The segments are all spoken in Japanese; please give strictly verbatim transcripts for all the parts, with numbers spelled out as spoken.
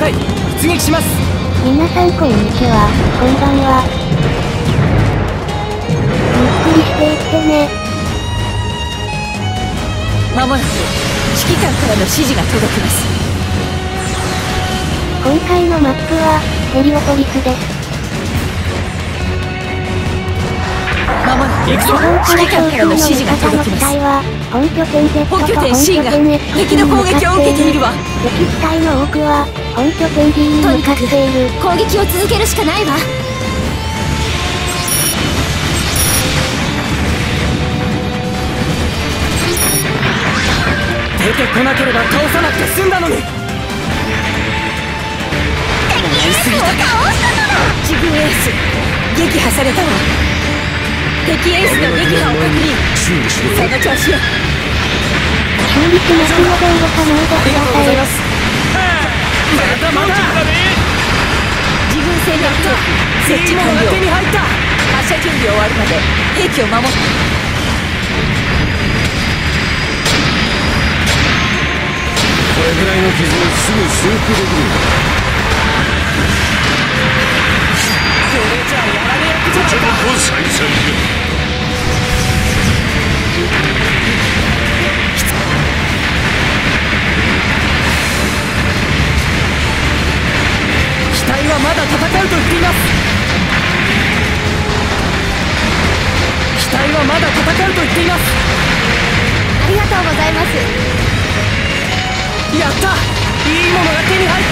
い。出撃します。 皆さんこんにちは、こんばんは。ゆっくりしていってね。 まもなく指揮官からの指示が届きます。 今回のマップはヘリオポリスです。 まもなく指揮官からの指示が届きます。 本拠点 Z と本拠点 C が敵の攻撃を受けているわ。 敵機体の多くは本拠点 D に向かっている。 攻撃を続けるしかないわ。 出てこなければ倒さなくて済んだのに。 敵エースを倒したのだ。自分エース撃破されたわ。敵エースの撃破を確認。その調子よ。 修理しますので動かないでください。 まだまだ。 自分戦略と設置完了。 手に入った。 発射準備終わるまで兵器を守って。 これぐらいの傷をすぐ修復できるんだ。 これじゃやられ役じゃないか。 こ再三機体はまだ戦うと言っています。機体はまだ戦うと言っています。 ありがとうございます。 やった、いいものが手に入った。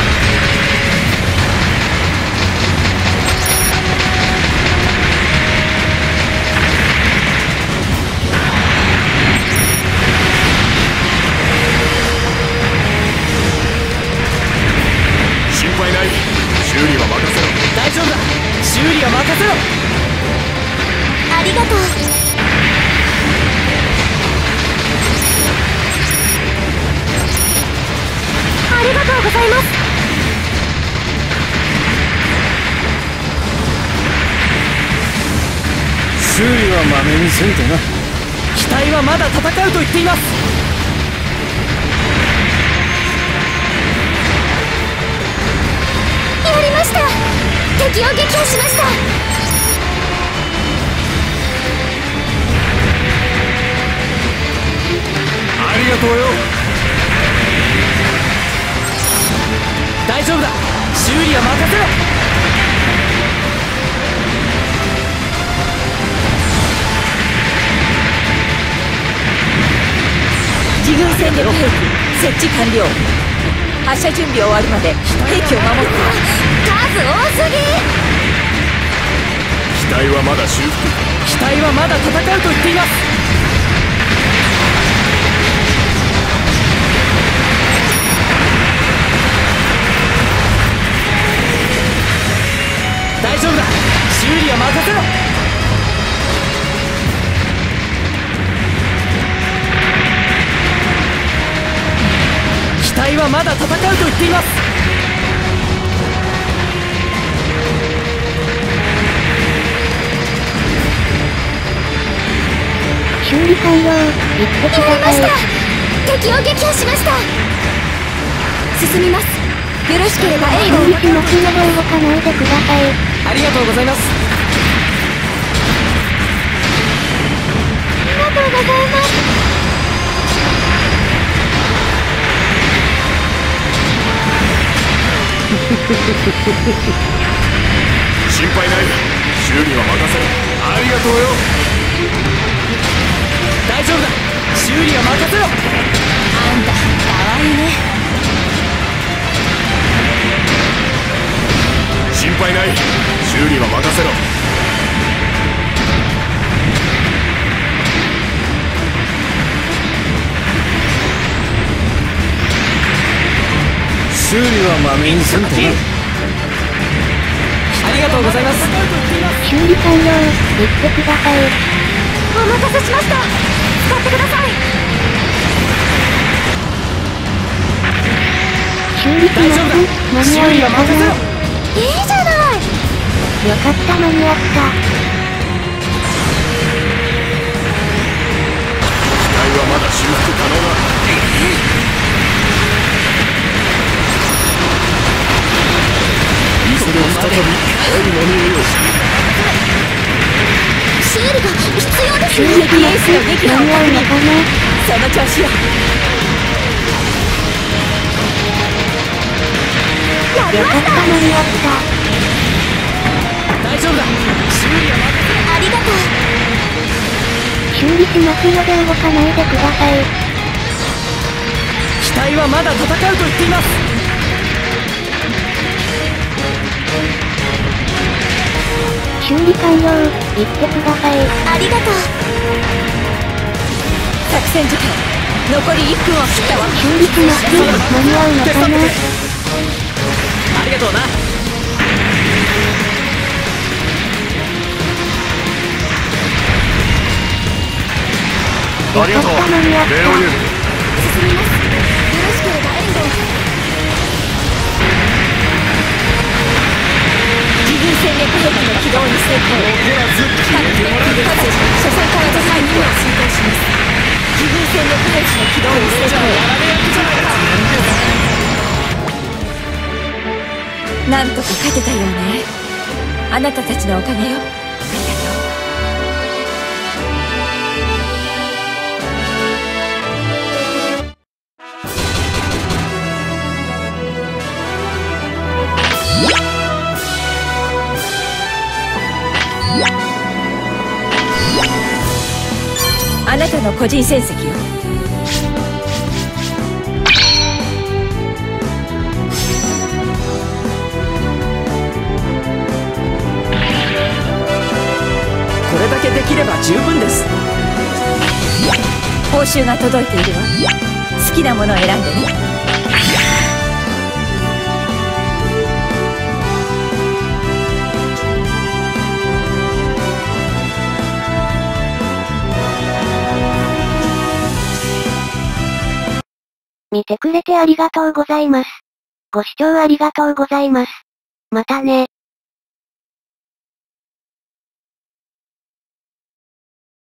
心配ない。修理は任せろ。 大丈夫だ。修理は任せろ。 ありがとう。ありがとうございます。 修理はまめにせんとな。 機体はまだ戦うと言っています。 やりました。敵を撃破しました。 ありがとうよ。 大丈夫だ。修理は任せろ。 自軍戦略兵器設置完了。発射準備終わるまで兵器を守って。数多すぎ。 機体はまだ修復。 機体はまだ戦うと言っています。大丈夫だ。修理は任せろ。機体はまだ戦うと言っています。 修理完了。行ってください。 やりました。敵を撃破しました。進みます。よろしければエイ修理しますので動かないでください。 ありがとうございます。 ありがとうございます。 心配ない。修理は任せろ。ありがとうよ。 大丈夫だ。修理は任せろ。 あんたかわいいね。 心配ない。修理は任せろ。修理はまめにせんとな。 ありがとうございます。 修理完了。行ってください。 お待たせしました。使ってください。 修理します。間に合うよ。 いいじゃない。 よかった、間に合った。 機体はまだ修復可能だ。 修理が必要ですよ。敵エースの撃破を確認。その調子よ。やりました。間に合った。 大丈夫だ。修理は任せ。 ありがとう。 修理しますので動かないでください。 機体はまだ戦うと言っています。 修理完了、言ってください。 ありがとう。作戦時間残りいっぷんを切ったわ。 修理します。間に合うのかな。 ありがとうな。 ありがとう。レオニュー。 進みます。よろしければ援護を。自軍戦略兵器の起動に成功。各敵かつ初戦からの再任を進行します。自軍戦略兵器の起動に成功。なんとか勝てたようね。あなたたちのおかげよ。あなたの個人戦績よ。 これだけできれば十分です。 報酬が届いているわ。好きなものを選んでね。 見てくれてありがとうございます。ご視聴ありがとうございます。またね。